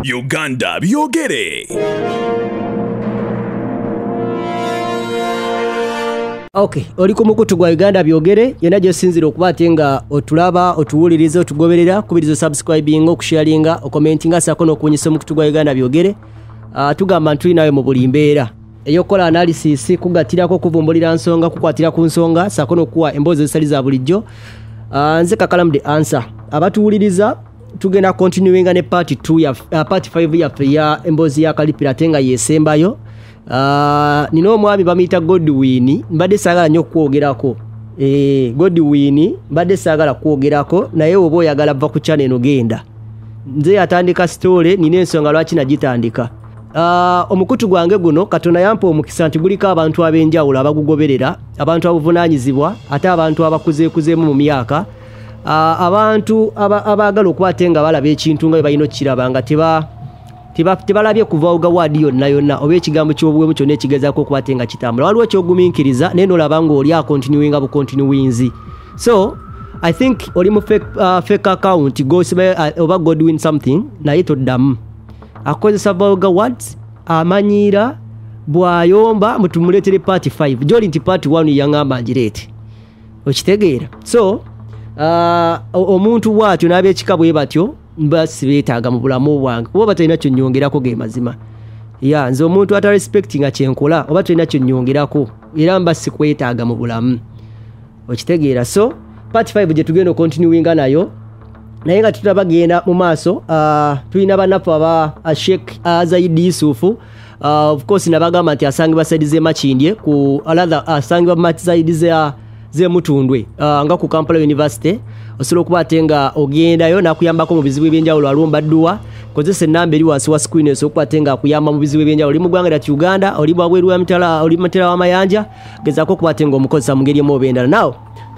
Uganda byogere. Okay, oli ku mukutu gwa Uganda byogere yena gye sinzira okubatenga otulaba otuwuliriza otugoberera kubirizo subscribing okusharinga okomentinga sako nokunyisa mukutu gwa Uganda byogere. Tugamba ntuli nawe mu buli mbeera eyokola analysis kugatirako kuvumbulira nsonga kukwatira ku nsonga sako nokuwa emboozi ezisaliza bulijjo. Nze Kakalamu the answer abatuwuliriza tugenda continuing ne part 2 ya part 5 ya emboozi ya kalipira tenga Esembayo. Nino omwami bamuyita Godwin mbadde sagala nnyo kwogerako. Godwin mbadde sagala kwogerako naye oba oyagala va ku channel eno genda. Nze yatandika story nina ensonga lwaki nagitandika. Omukutu gwange guno Katonda yampa omukisa nti guliko abantu ab'enjawulo abagugoberera, abantu abuvunaanyizibwa ate abantu abakuzeekuzeemu mu myaka, abantu abaagala okubatenga balaba ekintu nga bwe balina okukiraba nga tebalabye kuva waadi yonna oba ekigambo ky'obuwemu kyonna ekigezaako okubatenga kitambula. Waliwo kyogumiikiriza naye n'olaba ng'oli akontinuinga bukontinuwinzi. So I think oli mu fake account oba Godwin something naye toddamu. Akozesa vulgar words amanyira bwayomba mutumuletere part 5 joli nti part 1 yangamba njireete okitegeera. So omuntu bwatyo n'ab'ekika bwe batyo mbasi beetaaga mu bulamu bwange oba batalina kyonnyongerako ge mazima. Nze omuntu ata respectinga kyenkola oba talina kyonnyongerako era mbasi kwetaaga mu bulamu okitegeera. So part 5 gye tugenda continuinga nayo naye nga tutabagenda mu maaso. Tulina bannaffe aba Sheikh Zaidi Yusufu. Of course nabagamba nti asangibwa side ze Makindye ku asangibwa side ze Mutundwe nga ku Kampala University. Osobola okubatenga ogendayo nakuyambako mu bizibu ebyenjawulo alumbaddwa. Kozesa ennamba eri wansi wa screen eso okubatenga akuyamba mu bizibu ebyenjawulo. Oli mu ggwanga lya Uganda, oli bwabweru wa mitala, oli mutera w'amayanja, gezaako okubatenga omukozesa mu ngeri emu oba endala. Now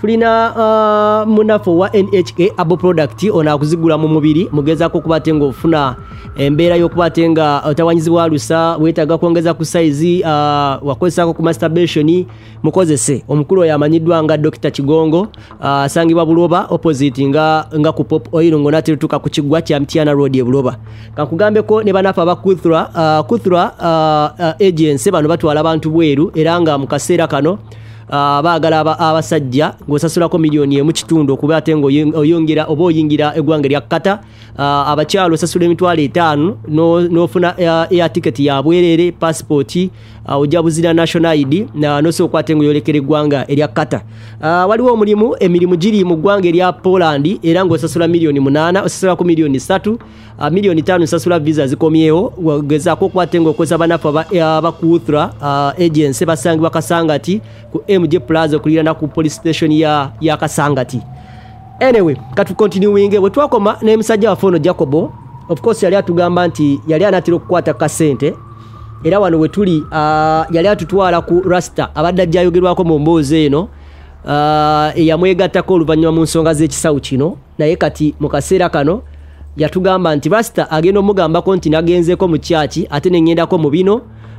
tulina munaffe wa NHK abo product ono akuzigula mu mubiri mugezaako okubatenga ofuna embeera y'okubatenga otawanyizibwa alusa, weetaaga kwongeza ku size, wakozesako ku masturbation, mukozese. Omukulu oyo amanyiddwa nga Dr. Kigongo, asangibwa Buloba opposite nga ku Pop Oil ng'onaterutuka ku kiggwa kya Mtiana Road e Buloba. Kankugambeko ne bannaffe aba Kuthra agency bano batwala abantu bweru era nga mu kaseera kano baagala abasajja ng'osasulako $1,000,000 okuba ate ng'oyongera oba oyingira eggwanga lya Kata. Abakyalo osasula $5,000 n'ofuna air ticket ya bwerere, passport, ojja buzira national ID n'osobola okukwata ng'oyolekera eggwanga erya Kata. Waliwo emirimu giri mu ggwanga erya Poland era ng'osasula $8,000,000, osasulako $3,000,000, $5,000,000 osasula visa zikomyewo. Gezaako okukwata ng'okozesa bannaffe abakuthra agency basangibwa Kasangati ku MJ Plaza okuliraana ku police station ya Kasangati. Anyway, katu continuing we twakoma ne musajja wa fono Jacobo. Of course yali atugamba nti yali anatira okukwata kasente era wano we tuli yali atutwala ku Rasta abadde ajjayogerwako mu mboozi eno eyamwegattako oluvannyuma mu nsonga z'ekisawu kino. Naye kati mu kaseera kano yatugamba nti Rasta agenda omugambako nti nagenzeeko mu kyaki ate ne ngendako mu bino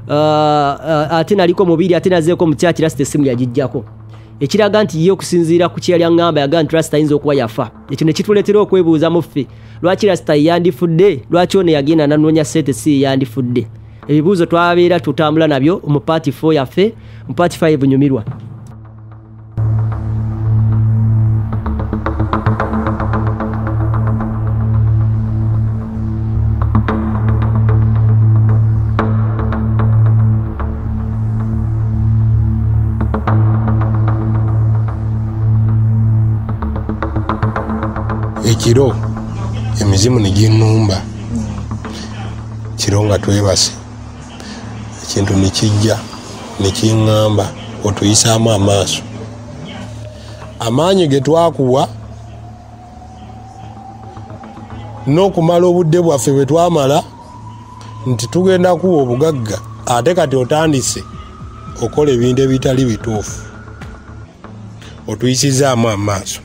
ate naliko mubiri ate nazeeko mu kyaki Rasta essimu yagijjako. Ekiraga nti ye okusinziira ku kyali angamba yaga nti Rasta ayinza okuba yafa. Ekyo ne kituleetera okwebuuza mu ffe lwaki Rasta yandifudde, lwaki ono yagenda nanoonya ssente si yandifudde. Ebibuuzo twabeera tutambula nabyo mu part 4 yaffe, mu part 5 nyumirwa. Ekiro emizimu ne ginnumba kiro nga twebase ekintu ne kijja ne kiŋŋamba otuyisaamu amaaso. Amaanyi ge twakuwa n'okumala obudde bwaffe bwe twamala nti tugenda kuwa obugagga ate kati otandise okola ebintu ebitali bituufu otuyisizaamu amaaso.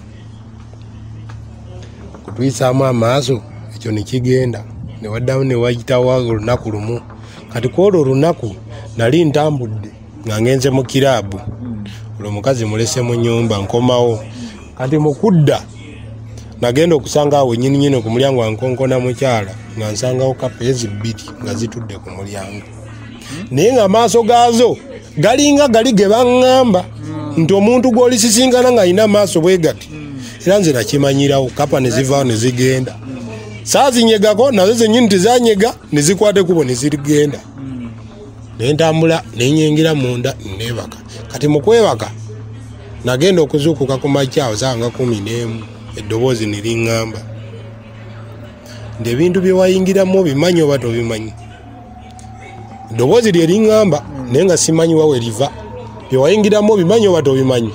Kutuyisaamu amaaso ekyo ne kigenda ne waddamu ne wayitawo olunaku lumu. Kati kwolwo olunaku nali ntambudde nga ngenze mu kiraabu, olwo omukazi mulese mu nnyumba nkomawo. Kati mu kudda nagenda okusanga awo nyini ku mulyango ankonkona mukyala nga nsangawo kapeezi 2 nga zitudde ku mulyango naye nga amaaso gaazo galinga gali ge baŋŋamba nti omuntu gw'olisisingana ng'alina amaaso bwe gati era nze nakimanyirawo kapa ne zivaawo ne zigenda saazinyegako nazo zennyini tezanyega ne zikwata ekkubo ne zigenda ne ntambula ne nyengira munda neebaka kati mu kwebaka nagenda okuzuukuka ku makyawo saa nga 11 eddoboozi ne liŋŋamba nti ebintu bye wayingiramu obimanyi oba tobimanyi eddoboozi lye liŋŋamba naye nga simanyi wa we liva bye wayingiramu obimanyi oba tobimanyi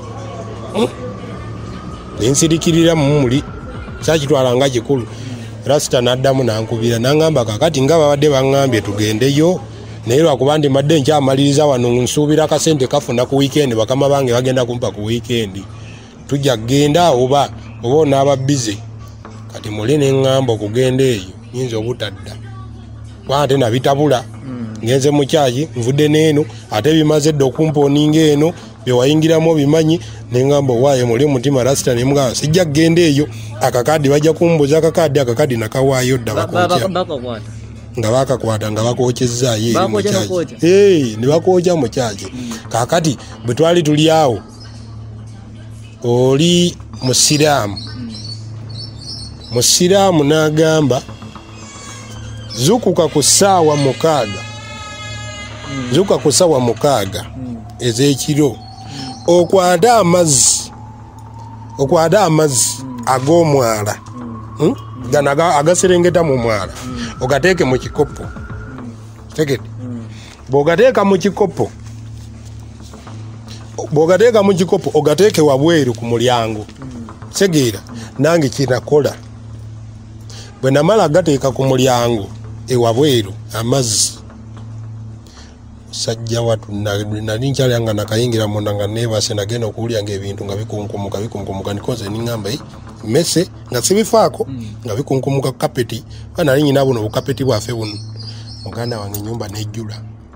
ne nsirikirira mu muli saakitwala nga kikulu rasita n'addamu n'ankubira n'aŋŋamba kakati nga babadde baŋŋambye tugendeyo naye lwakuba ndi madde nkyamaliriza wano nsuubira akasente kafuna ku wiikendi bakama bange bagenda kumpa ku wiikendi tujja kgenda oba onaaba bize kati muli neŋŋamba okugenda eyo nyinza obutadda ate nabitabula ngenze mu kyaki nvudde n'eno ate bimaze edda okumponinga eno byewayingiramu obimanyi neŋŋamba owaayo muli mutima rasita nemugamba sijja kgenda eyo akakadi bajja kumbuza akakadi nakawaayo dda bakokya nga bakakwata nga bakokyezaayo ne bakokya mu kyaki kakati bwe twali tuli awo oli musiraamu n'agamba zukuka ku ssaawa 6 ez'ekiro okwata amazzi ag'omwala gano agaserengeta mu mwala ogateeke mu kikopo tegedde bw'ogateeka mu kikopo ogateeke wabweru ku mulyango tegeera nange kinakola bwe namala agateeka ku mulyango ewabweru amazzi sajja watu nali nkyalanga nakayingira munda nga neebase nagenda okuwulya nga ebintu nga bikunkumuka nikoze niŋŋamba mese nga sibifaako nga bikunkumuka kapeti nali nyina buno bukapeti bwaffe buno muganda wange ennyumba nejjula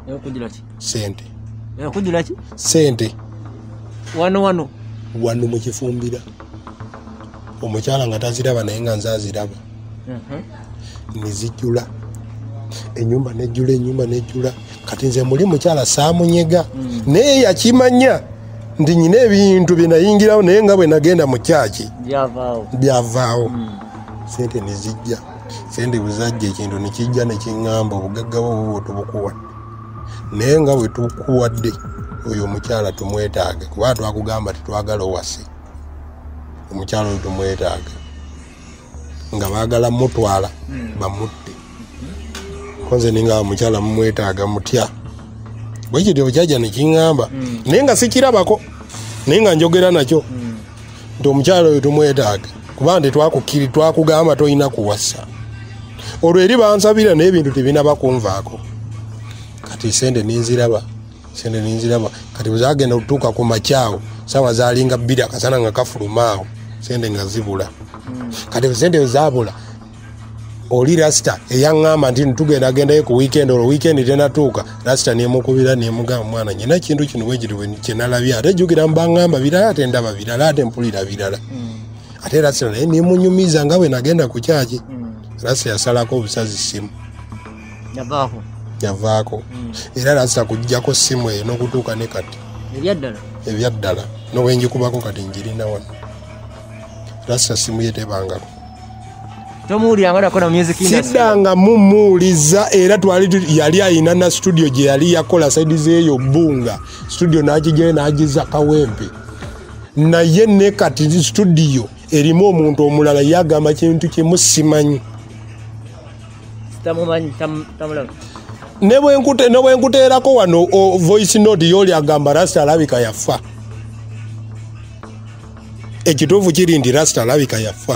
sente wano mu kifumbira omukyala nga taziraba naye nga nzaziraba nezijjula ennyumba nejjula kati nze muli mukyala saamunyega naye yakimanya nti nyina ebintu bye nayingirawo naye nga bwe nagenda mu kyaki byavaawo sente nezijja sente bwezajja ekintu nekijja nekiŋŋamba obugagga bwo tobukuwadde naye nga bwe tukuwadde oyo omukyala tumwetaaga kuba twakugamba tetwagala owase omukyala oyo tumwetaaga nga baagala mutwala bamutte konze ninga omukyala mumwetaaga mutya bwe kityo kyajja nekiŋŋamba naye nga sikirabako naye nga njogera nakyo nti omukyala oyo tumwetaaga kuba nti twakugamba tolina kuwasa olwo eri bansabira naye ebintu tebinaba kunvaako kati sente ninziraba kati bwezagenda okutuuka ku makyawo sawa zalinga 2 akasana nga kafulumaawo sente nga zibula kati sente wezabula oli rasita eyaŋŋamba nti ntugenda ku wiikendi olwo wiikendi tenatuuka rasita nemukubira nemugamba mwana nyina kintu kino bwekiti kyenalabye ate jjukira mbaŋŋamba birala ate ndaba birala ate mpulira birala ate rasita naye nemunyumiza nga bwe nagenda ku kyaki rasita yasalako obusazi simu yavaako era rasita kujjako simu eyo n'okutuuka ne kati ebyaddala n'obwenjikubako kati njirina wano rasita simu ye tebangako siddanga mumuuliza era yali ayina na studio gye yali yakola saidi zeeyo bbunga studio n'agigyayo n'agiza kawempe naye ne kati studio erimu omuntu omulala yagamba kintu kimu simanyi ne bwenkuteerako wano voice note yoli agamba rasita alabika yafa ekituufu kiri nti rasita alabika yafa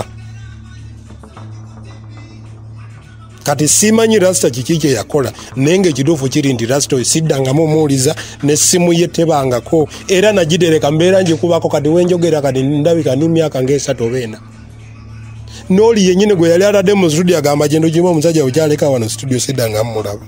kati simanyi rasita kiki kye yakola naye ngaekituufu kiri nti rasita siddangamu omuwuliza nessimu ye tebangako era nagitereka mbeera njikubako kati wenjogera kati ndabika n'emyaka nga3 oba 4 n'oli yennyini gwe yali atadde mu studio agamba kintu kimu omusajja wekyaleka wano studio siddangamu mulaba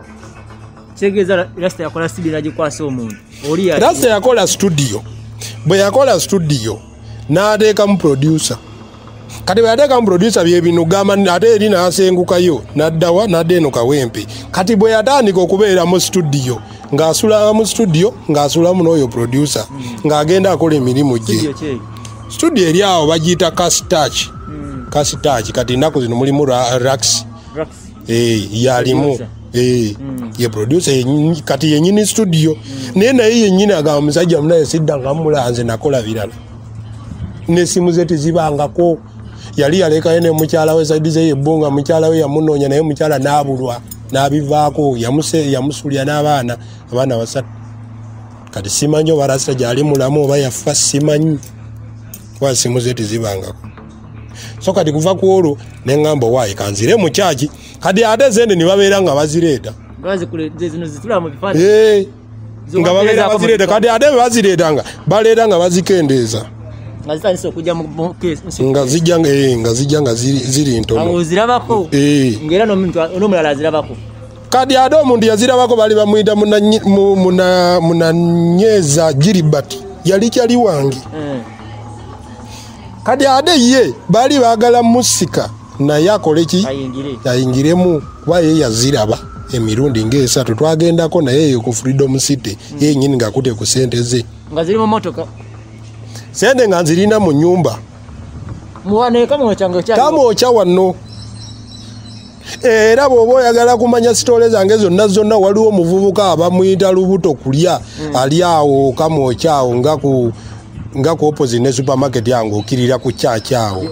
rasita yakola studio bwe yakola studio n'ateekamu producer kati bweyateka mu producer byebino gamba ate eri n'asengukayo n'addawa n'adda eno Kawempe kati bwe yatandika okubeera mu studio ng'asulanga mu studio ng'asulamu n'oyo producer ng'agenda akola emirimu gye studio eri awo bagiyita Kasitach kati ennaku zino mulimu Rax yalimu ye producer kati yenyini studio naye yenyini agamba musajja munaye sidda nga mulanze nakola birala n'essimu ze tezibangako yali yalekayo ne mukyala we saidi ze yebbunga mukyala we yamunoonya naye mukyala n'abulwa n'abivaako yamusulya n'abaana basatu kati simanyi oba rasita gyali mulamu oba yafa simanyi kuba essimu ze tezibangako so kati kuva ku olwo ne ŋŋamba waayi kanzire mu kyaki kati ate zende ne babeera nga bazireeta nga babeera bazireeta kati ate bazireetanga baleeta nga bazikendeeza nga zijja nga ziri ntono kati ate omuntu yazirabako bali bamuyita munanyeza Gilbert yali kyali wange kati ate ye bali baagala musika naye akole ki ayingiremu kuba ye yaziraba emirundi ng'esatu twagendako naye eyo ku Freedom City yenyini ngakute ku sente ze nga ziri mu motoka sente nga nzirina mu nyumba kamwokya wano era bw'oba oyagala kumanya sitole zange zonna waliwo omuvubuka abamuyita lubuto kulya ali awo kamwokya awo nga ku opposite ne supermarket yange okirira ku kyaki awo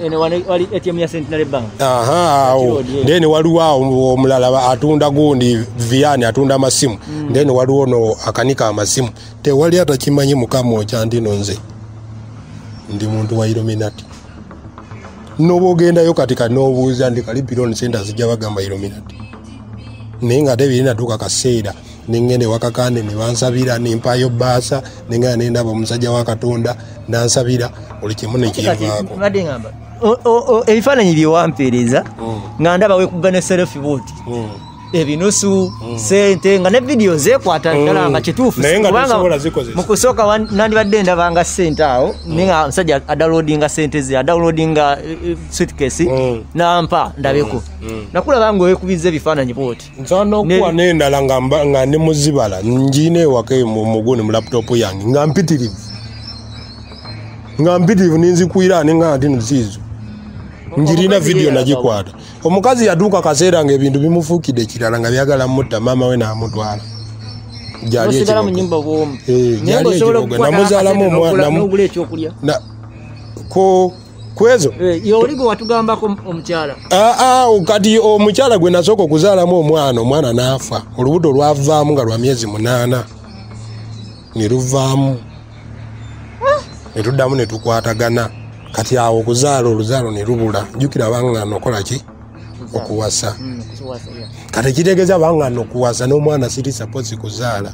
awo then waliwo awo omulala atunda gundi viani atunda amasimu then waliwo no akanika amasimu tewali atakimanyi mukamwokya ndino nze ndi muntu wa Illuminati nobogendayo katika nobuuza ndi kali billion center zijja bagamba Illuminati nenga ate birina tuka kaseera nengende wakakande ne bansabira nimpayo baasa nenga nenda omusajja wa Katonda nansabira buli kimu ne kivaako ebifaananyi byewampeereza nga ndaba wekugana selfie vote ebinusu sente nga ne video zekwata ddala nga kituufu mu kusooka nandibadde ndabanga sente awo ninga musajja adaloadinga sente ze adaloadinga suitcase nampa ndabeko nakulaba nga wekubiza ebifaananyi bwoti nsana okuwa n'endala nga ne muzibala njina ewaka muguni mu laptop yange nga mpitirivu ninzikwira ninga nti nzizo njirina video nagikwata omukazi yaduka kaseera nga ebintu bimufuukidde kirala nga byagala mutta maama we n'amutwala gyali ekibogo namuzaalamu omwana kwezo yoligo watugambako omukyala kati omukyala gwe nasooka okuzaalamu omwana n'afa olubuto lwavaamu nga lwa myezi 8 ne luvaamu ne tuddamu ne tukwatagana kati awo okuzaala oluzaalo ne lubula jjukira bangano okola ki okuwasa kati kitegeeza bangano okuwasa n'omwana siri suppose kuzaala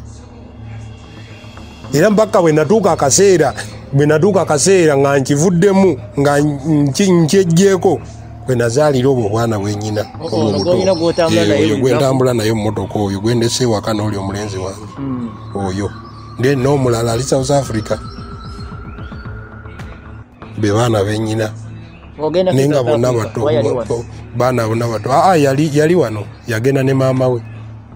era mpaka bwe natuuka akaseera nga nkivuddemu nga nkyejjeeko bwe nazaalira obwo obwana bwennyina oyo gwentambula naye mmotoka oyo gwendese ewaka n'oli omulenzi wange oyo then n'omulala ali South Africa be baana bennyina nenga bonna bato baana bonna bato yali wano yagenda ne maama we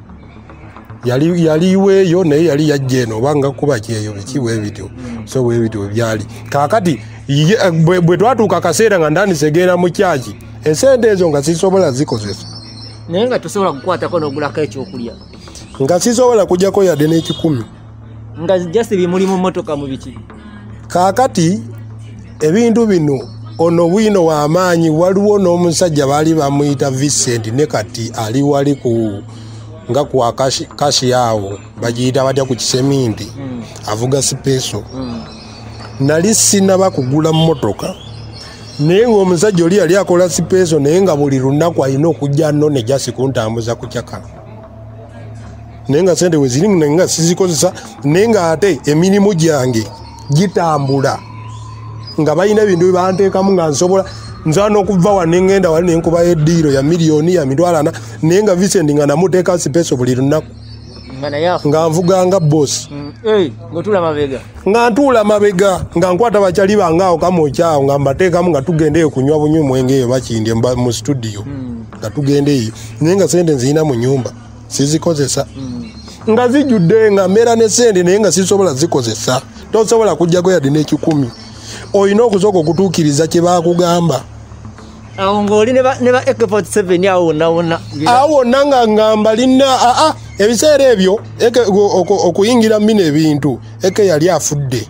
yaliweeyo naye yali yajja eno obanga kuba kyeyo bikiwe ebityo so bwebityo byali kaakati bwe twatuuka akaseera nga ndandisegera mu kyaki esente ezo nga sisobola zikozesa naye nga tosobola kukwatako n'ogulako ekyokulya nga sisobola kujjako yadde n'ekikumi nga just bimuli mu motoka mu biki kaakati ebintu bino ono bwino w'amaanyi waliwo n'omusajja baali bamuyita Vincent ne kati ali wali nga ku kashi awo bagiyita batya ku kiseminti avuga sipeso nali sinaba kugula mmotoka naye ng'omusajja oli yali akola sipeso naye nga buli lunaku alina okujja nno ne jasi kuntambuza ku kyakala naye nga sente we ziri naye nga sizikozesa naye nga ate emirimu gyange gitambula nga balina ebintu byebanteekamu nga nsobola nsobola n'okuva wa nengenda wali nenkubayo eddiiro ya miliyoni ya 40 naye nga Vincent nga namuteeka sipeso buli lunaku nga nvuga nga boss nga ntuula mabega nga nkwata bakyali bange kamokyawo nga mbateekamu nga tugendeyo kunywa bunywi mwenge eyo bakindye mu studio nga tugendeyo naye nga sente nzirina mu nyumba sizikozesa nga zijjudde nga mbeera ne sente naye nga sisobola zikozesa tosobola kujjako yadde n'ekikumi olina okusooka okutuukiriza kye baakugamba awo ng'oli ne ba AK47 awo wonna nga ngamba lina ebiseera ebyo okuyingira mmino ebintu eke yali afudde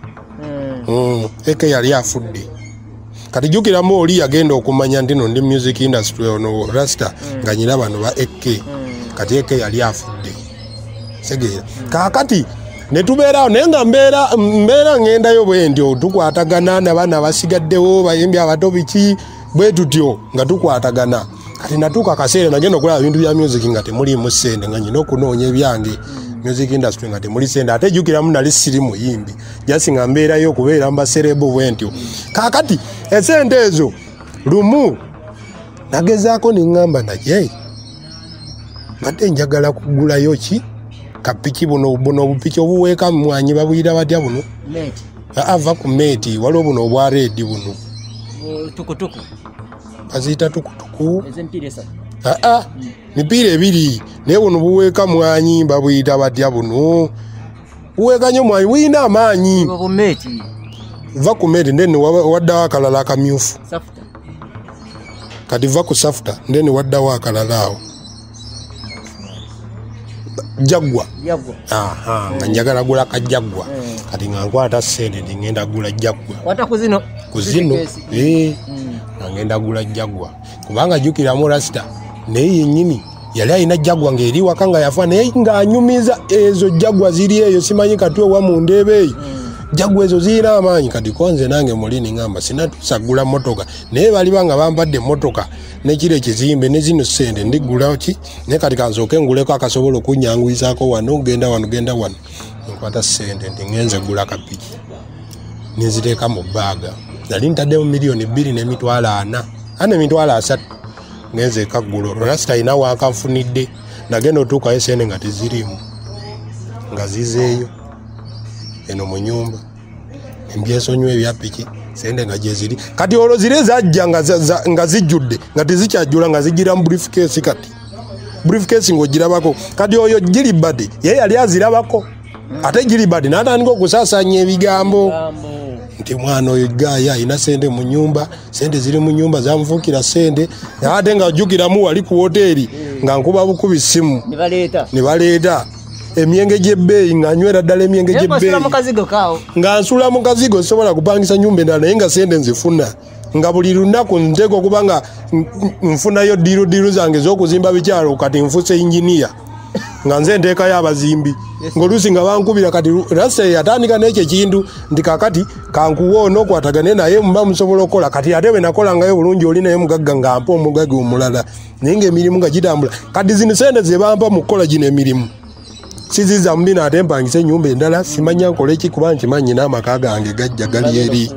kati jjukiramu oli yagenda okumanya nti no ndi music industry ono rasta nga nyina bano ba eke kati eke yali afudde segeera kaakati ne tubeerawo naye nga mbeera ngendayo bwe ntyo tukwatagana n'abaana basigaddewo bayimbi abato biki bwe tutyo nga tukwatagana kati natuuka akaseera nagenda okulaba ebintu bya music nga temuliimu ssente nga nyina okunoonya ebyange music industry nga temuli ssente ate jjukiramu nali siri muyimbi jasi nga mbeerayo okubeera mbaserebo bwe ntyo kaakati essente ezo lumu nagezaako neŋŋamba naye mbadde njagala kugulayo ki kapiki buno obupiki obuweeka mwanyi babuyira batya buno ava ku meeti waliwo buno obwa reedi buno tukutuku baziyita tukutuku mipiira ebiri naye buno buweeka mwanyi babuyita batya buno buweeka nyo mwanyi buyina amaanyi va ku meeti ndeni waddawo akalala akamyufu kati va ku safuta ndeni waddawo akalala awo jagwa nga njagala gula kajagwa kati nga nkwata sente ndi ngenda gula jagwa kuzino nga ngenda gula jagwa kubanga jjukiramu rasita naye yennyini yali alina jagwa ng'eri waka nga yafa naye ng'anyumiza ezo jagwa ziri eyo simanyi kati owa mu ndeeba eyo jagwa ezo zirina amaanyi kati konze nange muli niŋŋamba sinatusagula motoka naye baliba nga bampadde motoka nekiro ekizimbe ne zino ssente ndigulawo ki naye kati kansooke nguleko akasobola okunnyanguyisaako wano genda wano nkwata ssente ndi ŋŋenze gula kapiki nenziteeka mu bbaaga nali ntaddemu miliyoni 2.4 emitwalo 3 ŋŋenze ekaggulo rasita alina wankanfunidde nagenda otuukayo ssente nga tezirimu nga zizeeyo eno mu nyumba embyesonywa ebya piki sente nga gyeziri kati olwo zire zajja nga zijjudde nga tezikyajjula nga zigira mu briefcase kati briefcase ng'ogirabako kati oyo Gilibadi ye yali azirabako ate Gilibadi n'atandika okusaasanya ebigambo nti mwana oyo gaaya alina sente mu nyumba sente ziri mu nyumba zamufuukira sente ate nga ajjukiramu wali ku woteeri nga nkuba bukubi ssimu ne baleeta emyenge gy'ebbeeyi nga nywera ddala emyenge gy'ebbeeyi nga nsula mu kazigo sobola kupangisa nyumba endala naye nga sente nzifuna nga buli lunaku nteeka okuba nga nfunayo diiru zange z'okuzimba bikyalo kati nfuse inginiya nga nze nteekayo abazimbi ng'oluusi nga bankubira kati rasa yatandika n'ekyo ekintu nti kakati kankuwa onookwatagane naye muba musobola okukola kati ate bwe nakolangayo bulungi oli naye mugagga nga mpa omugagga omulala naye ng'emirimu nga gitambula kati zino sente ze bampa mu kukola gino emirimu siziza mbi nate mpangisa ennyumba endala simanya nkole ki kuba nkimanyi n'amaka gange gajja gali eri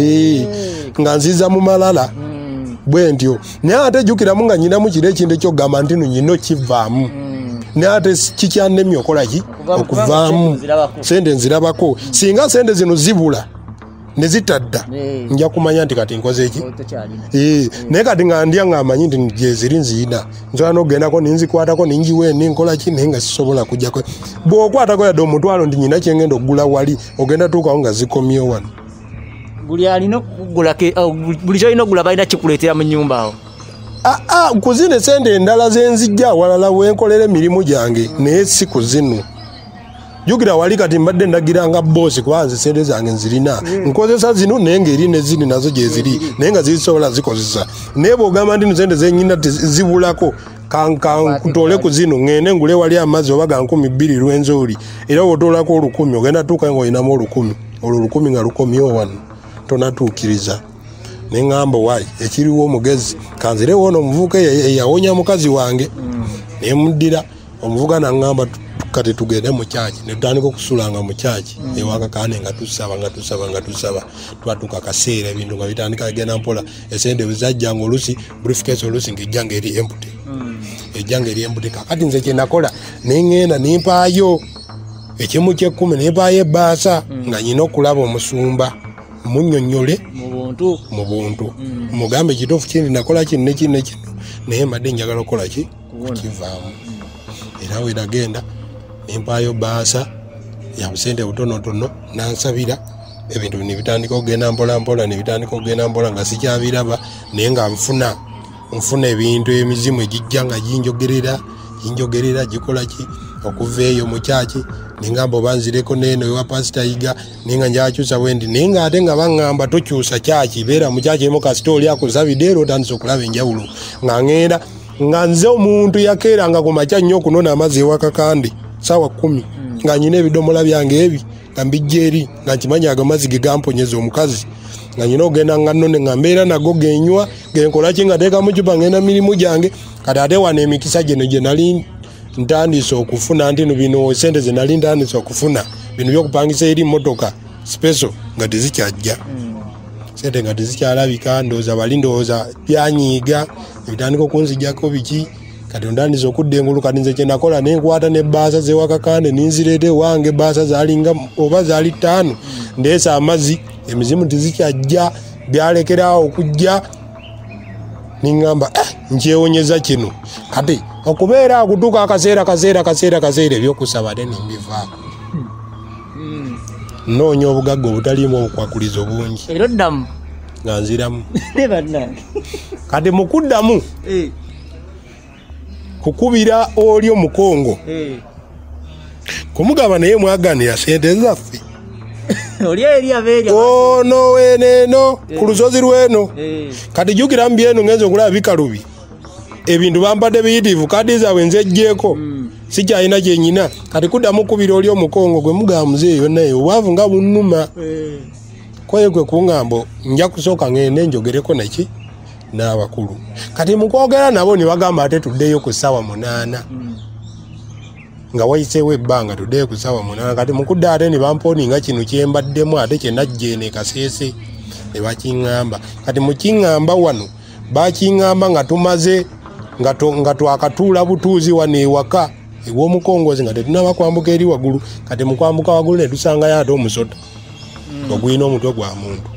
nga nziza mu malala bwe ntyo naye ate jjukiramu nga nyinamu kiro ekintu ekyokugamba nti no Yinno kivaamu naye ate kikyannemye okola ki okuvaamu sente nzirabako singa sente zino zibula ne zitadda nja kumanya nti kati nkoze eki naye kati nga ndya nga amanyi nti gyeziri nziyina nsobola n'okugendako ninzikwatako ninjiwe ninkola ki naye nga sisobola kujjako bw'okwatako yadde omutwalo nti nyina kyengenda okugula wali ogenda tuukawo nga zikomyewo wano buli alina okugula buli kyolina okugula balina kikuleetera mu nnyumba awo kuzina esente endala zenzijja walala wenkolera emirimu gyange naye si kuzino jjukira wali kati mbadde ndagiranga boosi kuba nze sente zange nzirina nkozesa zino naye ng'eri ne zini nazo gyeziri naye nga zisobola zikozesa naye bw'ogamba nti sente zenyina zibulako kankutole ku zino ŋŋende ngule wali amazzi oba ga 200 lw'enzooli era bw'otoolako 1,000 ogenda tuuka ng'olinamu 1,000 olwo 1,000 nga lukomyewo wano tonatuukiriza ne ŋŋamba waayi ekiriwo omugezi kanzirewo ono omuvubuka eyawonya mukazi wange naye muddira omuvubuka naŋŋamba kati tugende mu kyaki ne tutandika okusulanga mu kyaki ewakakaane nga tusaba twatuuka kaseera ebintu nga bitandika agenda mpola esente bwezajjanga oluusi briefcase oluusi ng'ejja ng'eri empty ejjange ery'embutika kati nze kye nakola neŋŋenda nempaayo ekimu ky'ekkumi nempaayo ebbaasa nga nyina okulaba omusumba munnyonnyole mu buntu mugambe ekituufu kindi nakola kino ne kino ne kino naye mbadde njagala okukola ki kivaamu era we nagenda nempaayo bbaasa ya busente butonotono nansabira ebintu bino bitandika okugenda mpolampola ne bitandika okugenda mpola nga sikyabiraba naye nga nfuna ebintu emizimu egijja nga ginjogerera gikola ki okuva eyo mu kyaki nengamba oba nzireko neeno ewa pasita yiga nenga njakyusa bwendi naye nga ate nga baŋŋamba tokyusa kyaki beera mu kyaki emu kasita oli akusabidde era otandisa okulaba enjawulo nga ŋŋenda nga nze omuntu yakeeranga ku makya nnyo okunona amazzi ewa Kakande saawa 10 nga nyina ebidomola byange ebi nga mbijja eri nga nkimanya ago amazzi ge gamponyeza omukazi nga nyina ogenda nga nnone nga mbeera nago genywa genkola ki nga teeka mu cupa ngenda mirimu gyange kati ate wano emikisa gino gye nali ntandise okufuna ntino bino sente ze nali ntandise okufuna bino byokupangisa eri motoka special nga tezikyajja sente nga tezikyalabika ndowooza bali ndowooza byanyiiga ebitandika okunzijjako biki kati ntandise okudda engulu kati nze kyenakola nenkwata nebbaasa zewa Kakande ninzireeta ewange ebbaasa zalinga oba zaali 5 ndeesa amazzi emizimu tezikyajja byalekerawo okujja niŋŋamba nkyewonyeza kino kati okubeera akutuuka akaseera ebyokusaba ate nimbivaako noonya obugagga obutaliimu obukwakulizo bungi era oddamu nga nziramu ne bannange kati mukuddamu kukubira oli omukongo kumugaba naye mwaganira sente zaffe oli eri abeerya ono weneeno ku lusozi lweno kati jjukira mbyeno ngenza okulaba bikalubi ebintu bampadde biyitivu kadi zaabwe nzejjeeko sikyalina kyenyina kati kuddamu kubira oli omukongo gwe mugaba muzeeyi yonnaye obwavu nga bunnuma kwaye kwe kuŋŋambo nja kusooka ngende njogereko neki n'abakulu kati mukwogera nabo ne bagamba ate tuddeyo ku ssaawa 8 nga wayiseewo ebbanga tuddeyo ku ssaawa 8 kati mukudde ate ne bamponinga kino kyembaddemu ate kyenajjeene kaseese ne bakiŋŋamba kati mukiŋŋamba wano bakiŋŋamba nga tumaze nga twakatuula butuuzi wano ewaka ew'omukongozi nga tetunaba kwambuka eri waggulu kati mukwambuka waggulu ne tusangayo ate omusota ogulina omutwe gwa muntu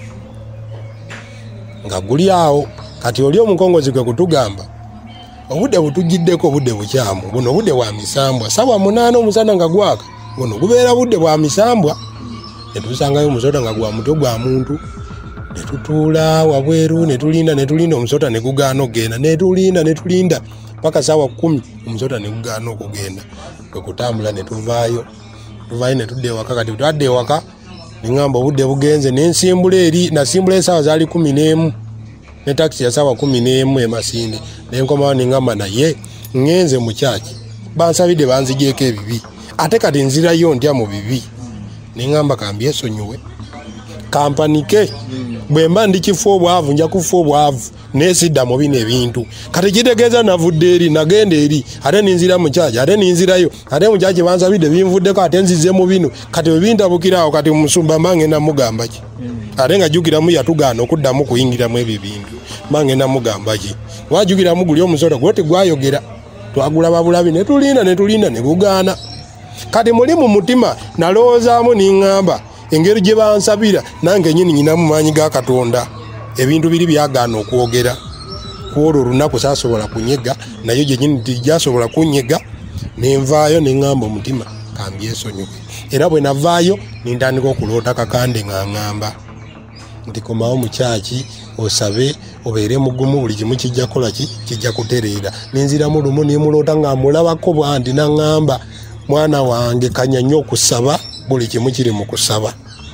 nga guli awo kati oli omukongozi kwe kutugamba obudde butugiddeko obudde bukyamu buno obudde bwa misambwa ssaawa 8 omusana nga gwaka buno gubeera budde bwa misambwa netusangayo omusota nga gwa mutwe gwa muntu netutuula wabweru netulinda omusota ne gugaana okugenda netulinda paka ssaawa 10 omusota ne gugaana okugenda kwe kutambula netuvaayo netudda ewaka kati tutadde ewaka niŋŋamba obudde bugenze nensimbula eri nasimbula essaawa zaali 11 ne takisi ya ssaawa 11 emasinde nenkomawo niŋŋamba naye ŋŋenze mu kyaki bansabidde banzigyeko ebibi ate kati nzirayo ntya mu bibi niŋŋamba kambyesonyiwe kampanike bwe mba ndi kifo obwavu nja kufa obwavu neesidda mu bino ebintu kati kitegeeza navudde eri nagenda eri ate ninzira mu kyaki ate ninzirayo ate mu kyaki bansabidde binvuddeko ate nzize mu bino kati bwe bintabukirawo kati musumba mba ngenda mugamba ki ate nga jjukiramu yatugaana okuddamu kuyingiramu ebyo bintu mba ngenda mugamba ki wajjukiramu guli omusota gwe tegwayogera twagulaba bulabi netulinda ne gugaana kati muli mu mutima nalowoozaamu niŋŋamba engeri gye bansabira nange nyini nyinamu maanyi ga Katonda ebintu biri byagaana okwogera kwolwo olunaku saasobola kunyega nayo gye nyini tijjasobola kunyega nenvaayo neŋŋamba omutima kambyesonyiwe era bwe navaayo nintandika okuloota Kakande ng'aŋŋamba nti komawo mu kyaki osabe obeere mugumu buli kimu kijja kukola ki kijja kutereera ninziramu lumu nemuloota ng'amulabako bwanti naŋŋamba mwana wange kanya nnyo okusaba buli kimu kiri mu kusaba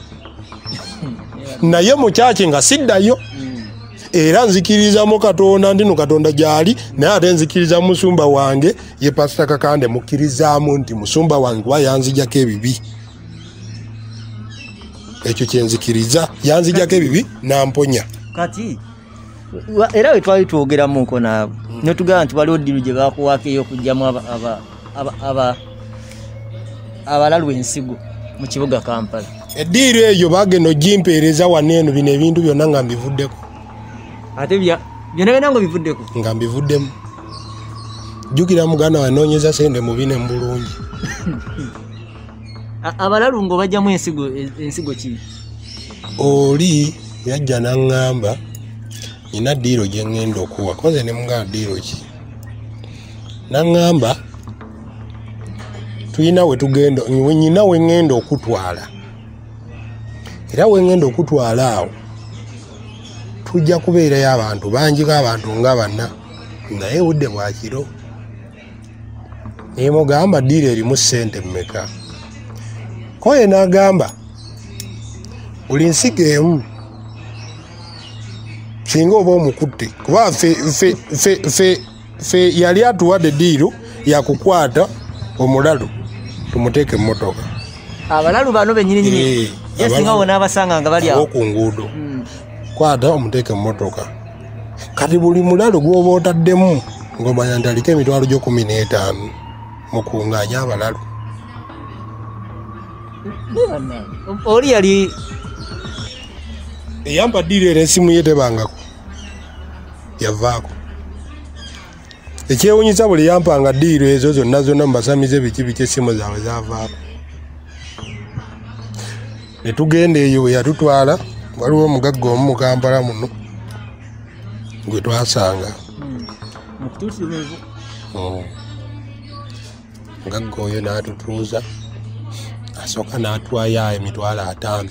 naye mu kyaki nga siddayo era nzikirizamu Katonda ndino Katonda gyali naye ate nzikiriza musumba wange ye Pasita Kakande mukkirizaamu nti musumba wange kuba yanzijjako ebibi ekyo kyenzikiriza yanzijjako ebibi namponya kati era we twali twogeramuko nabo netugamba nti waliwo ddiru gye bakuwaako ey'okugyamu abalalu ensigo mu kibuga Kampala eddiiru eyo bagenda ogimpeereza waneeno bino ebintu byonna nga mbivuddeko ate byonna nga bivuddeko nga mbivuddemu jukira muganda wanoonyeza sente mu bine mbulungi. Abalalu ngo bajjamu ensigo ki? Oli yajja n'aŋŋamba nina ddiiro gye ŋŋenda okuwa koze ne muganda ddiiro ki n'aŋŋamba tuyina we tugenda nyina we ŋŋenda okutwala era we ŋŋenda okutwala awo tujja kubeerayo abantu bangi k'abantu nga banna naye budde bwa kiro naye mugamba ddiiro erimu ssente mmeka koye n'agamba buli nsigo emu singa oba omukutte kuba fe yali atuwadde ddiiro yakukwata omulalu tumuteeke emmotoka. Abalalu bano bennyini singa wona abasanga nga bali awo ku nguudo kwata omuteeke emmotoka kati buli mulalu gwoba otaddemu ng'omanya nti aliko emitwalo gyo 15 mukuŋŋaanya abalalu. Oli yali eyamba ddiiro era ensimu ye tebangako yavaako. Ekyewuunyisa buli yampanga ddiiro ezo zonna mubasamize biki essimu zaabwe zaavaako. Ne tugenda eyo we yatutwala waliwo omugagga omu mu Kampala muno gwe twasanga. Omugagga oyo n'atutuuza asooka n'atwayo emitwalo 5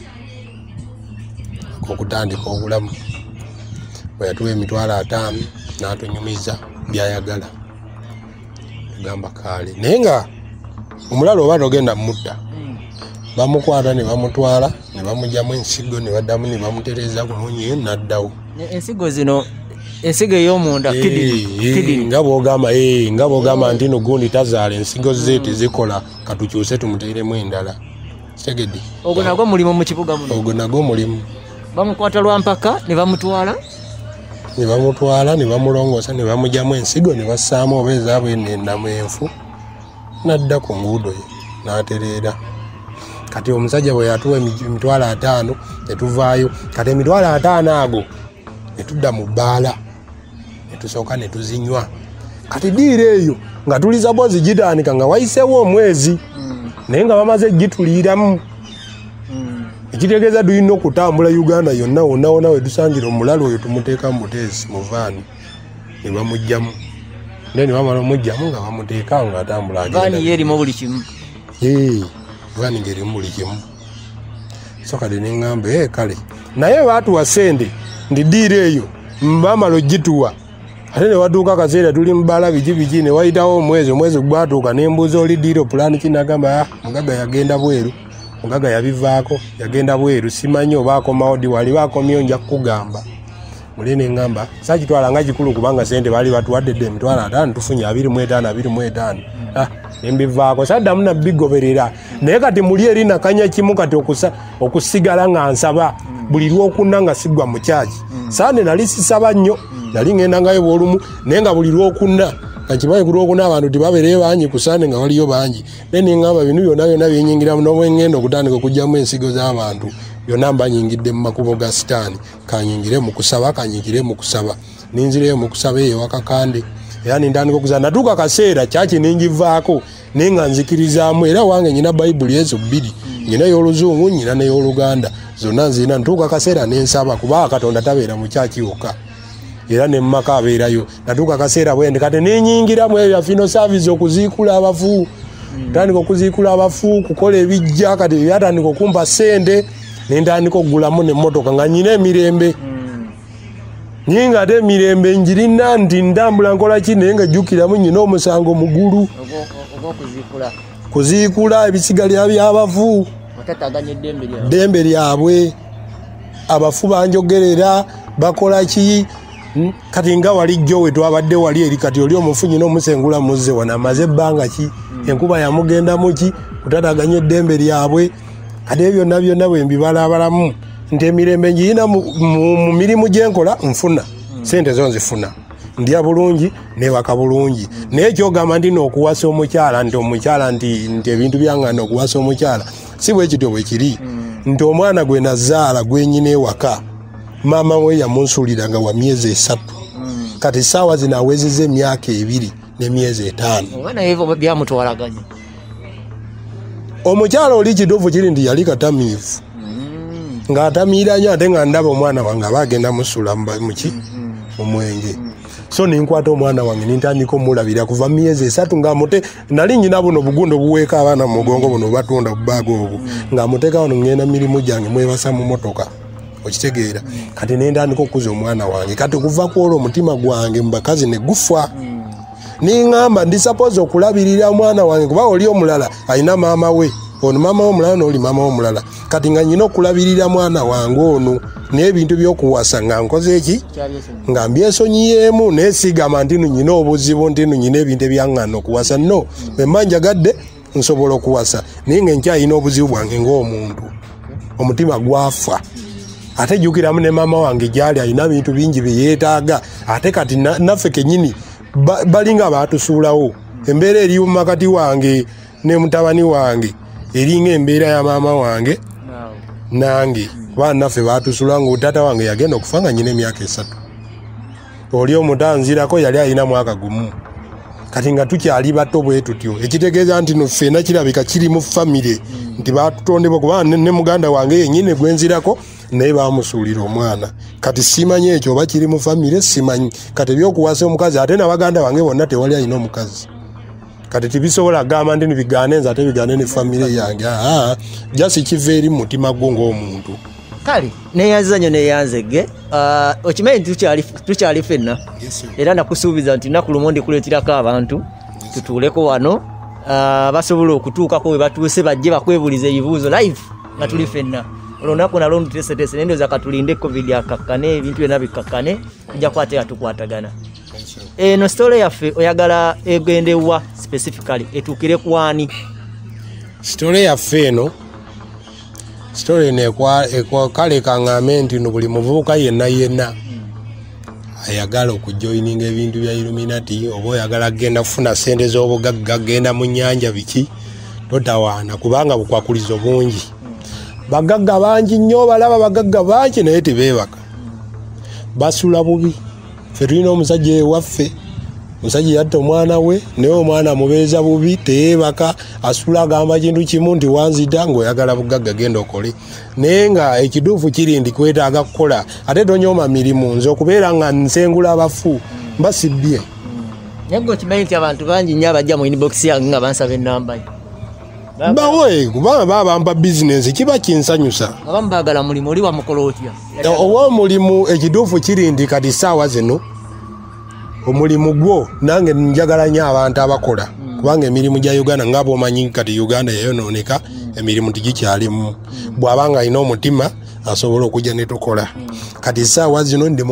okutandika obulamu. Bwe yatuwa emitwalo 5 n'atunyumiza byayagala tugamba kaale naye nga omulala oba togenda mutta bamukwata ne bamutwala ne bamugyamu ensigo ne baddamu ne bamutereeza bulungi n'addawo. Ensigo zino ensigo ey'omunda kidini nga bw'ogamba nti no gundi tazaala ensigo ze tezikola katukyuse tumuteeremu endala kitegedde. Ogwo nagwo mulimu mu kibuga muno. Ogwo nagwo mulimu. Bamukwata lwampaka ne bamutwala ne bamulongoosa ne bamugyamu ensigo ne bassaamu oba ezaabwe ennamu enfu n'adda ku nguudo ye n'atereera. Kati omusajja bwe yatuwa emitwalo 5 ne tuvaayo kati emitwalo 5 ago ne tudda mu bbaala ne tusooka ne tuzinywa. Kati ddiiro eyo nga tuli zaboozi gitandika nga wayiseewo omwezi naye nga bamaze gituliiramu. Ekitegeeza tulina okutambula Uganda yonna wonna we tusangira omulalu oyo tumuteeka mu buteesi mu vaani ne bamugyamu ne bamala omugyamu nga bamuteeka nga atambula agenda. Vaani erimu buli kimu. Vaani ng'erimu buli kimu. So kati ne ŋŋamba kale naye baatuwa ssente ndi ddiiro eyo bamala ogituwa ate ne watuuka akaseera tuli mu bbaala biki ne wayitawo omwezi gwatuuka ne mbuuza oli ddiiro pulaani ki n'agamba mugagga yagenda bweru. Mugagga yabivaako yagenda bweru simanyi oba akomawo ddi wali bakomyewo nja kukugamba. Muli ne ŋŋamba saakitwala nga kikulu kubanga ssente baali batuwadde dde emitwalo 5 tufunye 25 ne mbivaako saddamu nabbigoberera naye kati muli eri nakanya kimu kati okusigala nga nsaba buli lwokuna nga siggwa mu kyaki. Sande nali sisaba nnyo nali ŋŋenda ngayo bwolumu naye nga buli lwokuna kakimanyi ku lwokuna abantu tibabeereyo bangi ku Sande nga waliyo bangi. Ne ŋŋamba bino byonna byenyingiramu n'obwengenda okutandika okugyamu ensigo z'abantu byonna mbanyingidde mu makubo ga sitaani kanyingire mu kusaba ninzireyo mu kusaba eyo wakakande era nintandika okuzaa natuuka akaseera kyaki ningivaako naye nga nzikirizaamu era wange nyina bayibuli ezo 2 nyina y'oluzungu nyina n'ey'oluganda zonna nzina ntuuka akaseera nensaba kuba Katonda tabeera mu kyaki yokka era ne mmaka abeerayo. Natuuka akaseera bwende kati nenyingiramu ebyo fino service okuziikula abafu tandika okuziikula abafu kukola ebijja kati byatandika okumpa ssente nentandika okugulamu n'emmotoka nga nyina emirembe nyinga ate emirembe njirina nti ndambula nkola ki naye nga jjukiramu nyina omusango mugulu kuziikula ebisigalira by'abafu ddembe lyabwe abafu banjogerera bakola ki kati nga walijjo we twabadde wali eri kati oli omufu nyina omusengula muzze wana amaze ebbanga ki enkuba yamugendamu ki kutataganya eddembe lyabwe kati ebyo byonna bwe mbibalabalamu nti emirembe njiyina mu mirimu gyenkola nfuna ssente zo nzifuna ndya bulungi nebaka bulungi naye kyogamba ndi n'okuwasa omukyala nti ebintu byangana okuwasa omukyala si bwe kityo bwe kiri nti omwana gwe nazaala gwenyina ewaka maama we yamunsuulira nga wa myezi 3 kati saawa zino awezezza emyaka 2 n'emyezi 5. Obana hivyo byamutwalaganye. Omukyalo oli kidovu kiri ndi yali katamiivu. Ng'atamiira nnyo ate nga ndaba omwana wange bagenda musula muki omwenge. So ninkwata omwana wange nintandika omulabira kuva myezi 3 ng'amute nali nyina buno bugundo buweeka abaana mu mugongo buno batunda bubaaga obwo ng'amuteeka wano ngenda mirimu gyange mwebasa mu motoka okitegeera kati nentandika okuza omwana wange kati kuva ku olwo omutima gwange mu bakazi ne gufa niŋŋamba ndi suppose okulabirira omwana wange kuba oli omulala alina maama we ono maama we omulala n'oli maama we omulala kati nga nyina okulabirira mwana wange ono n'ebintu by'okuwasa nga nkoze eki nga mbyesonyiyeemu neesigama nti nyina obuzibu nti nyina ebintu ebyaŋŋana okuwasa no bwe mba njagadde nsobola okuwasa naye nga nkyalina obuzibu bwange ng'omuntu omutima gwafa ate jjukiramu ne maama wange gyali alina bintu bingi bye yeetaaga ate kati naffe kennyini balinga baatusuulawo embeera eri mu makati wange ne mutabani wange eringa embeera ya maama wange nange kuba naffe baatusula nga taata wange yagenda okufa nga nyina emyaka 3 oli omutanzirako yali alina mwaka gumu kati nga tukyali bato bwe tutyo ekitegeeza nti no ffenna kirabika kiri mu famire nti baatutondebwa kuba ne muganda wange yennyini gwenzirako naye baamusuulira omwana kati simanyi ekyo oba kiri mu famire simanyi kati ebyokuwasa omukazi ate n'abaganda bange bonna tewali alina omukazi kati tibisobola gamba ndi nibigaane nze ate bigaane ne famire yange jasi kiva eri mu mutima gwo ng'omuntu kale neyanziza nnyo neyanzege okimanyi tukyali ffenna era nakusuubiza nti naku lumu ndikuleetirako abantu tutuuleko wano basobola okutuukako we batuuse bajje bakwebuliza ebibuuzo live nga tuli ffenna olunaku nalwo ntuteeseteese naye ndowooza katulinde covid akakkane ebintu byonna bikakkane tujja kwatera tukwatagana eno story yaffe oyagala egendewa specifically etuukire ku ani story yaffe eno story kale kaŋŋambe nti no buli muvubuka yenna ayagala okujoininga ebintu bya Illuminati oba oyagala kugenda kufuna ssente z'obugagga genda mu nnyanja biki totawaana kubanga bukwakulizo bungi bagagga bangi nnyo balaba bagagga bangi naye tebeebaka basula bubi ffe tulina omusajja ewaffe musajja yatta omwana we naye omwana mubeeza bubi teyeebaka asula agamba kintu kimu nti wanzita ng'oyagala bugagga genda okole naye nga ekiduufu kiri ndi kwetaaga kukola ate tonyooma mirimu nze okubeera nga nsengula abafu mba sibbye naye gwe okimanyi nti abantu bangi nnyo abajja mu inbox yange nga bansaba ennamba bawe kubanga baba bampa bizinensi kiba kinsanyusa abamu baagala mulimu oli wamukola otya owa omulimu ekiduufu kiri ndi kati ssaawa zino omulimu gwo nange njagala nnyo abantu abakola kubanga emirimu gya Uganda nga bw'omanyi kati Uganda yayonooneka emirimu tigikyalimu bw'abanga alina omutima asobola okujja ne tukola kati ssaawa zino ndi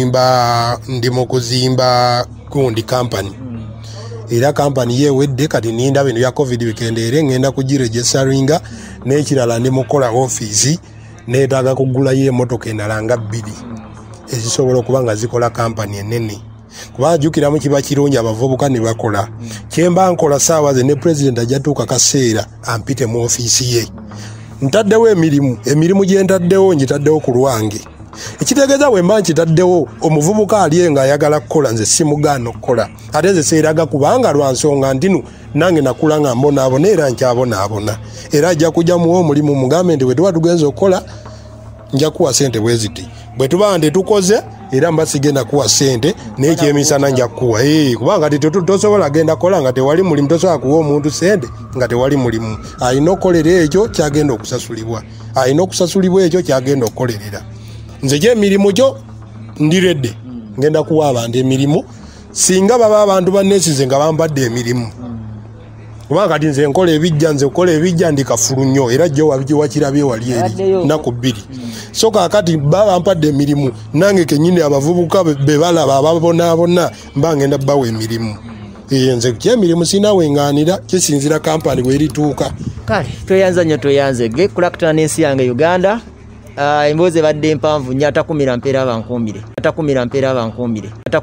mu kuzimba gundi kampani era kampani yeewedde kati ninda bintu bya covid bikendeere ngenda kugiregistaringa n'ekirala ndi mukola ofiisi neetaaga kugulayo emmotoka endala nga 2 ezisobola okuba nga zikola kampani ennene kuba jjukiramu kiba kirungi abavubuka ne bakola kyemba nkola ssaawa ze ne pulezidenti ajja tuuka kaseera ampite mu ofiisi ye ntaddewo emirimu gye ntaddewo ngitaddewo ku lwange ekitegeeza bwe mba nkitaddewo omuvubuka ali nga ayagala kukola nze simugaana okukola ate nze seeraga kubanga lwa nsonga ntinu nange nakula nga mbonaabona era nkyabonaabona era ajja kujja muwa omulimu mugambe nti bwe tuba tugenza okukola nja kuwa ssente bwe ziti bwe tuba nti tukoze era mba sigenda kuwa ssente n'ekyemisana nja kuwa kubanga tosobola genda kola nga tewali mulimu tosobola kuwa omuntu ssente nga tewali mulimu alina okukolera ekyo kyagenda okusasulibwa alina okusasulibwa ekyo kyagenda okukolerera nze gy'emirimu gyo ndiredde ngenda kuwa abantu emirimu singa baba abantu banneesize nga bampadde emirimu kubanga kati nze nkola ebijja ndi kafulu nnyo era jjo wakirabye wali eri nnaku 2 so kaakati baba bampadde emirimu nange kennyini abavubuka be balaba ababonaabona mba ngenda bawa emirimu nze kyemirimu sinaweŋŋaanira kisinzira kampani bwerituuka kale tweyanza nnyo tweyanzege kulakutana n'ensi yange Uganda emboozi ebadde mpanvu nnyo atakumira mpeera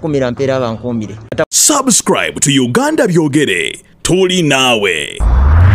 abankuumire Subscribe to Uganda Byogere. Tuli nawe.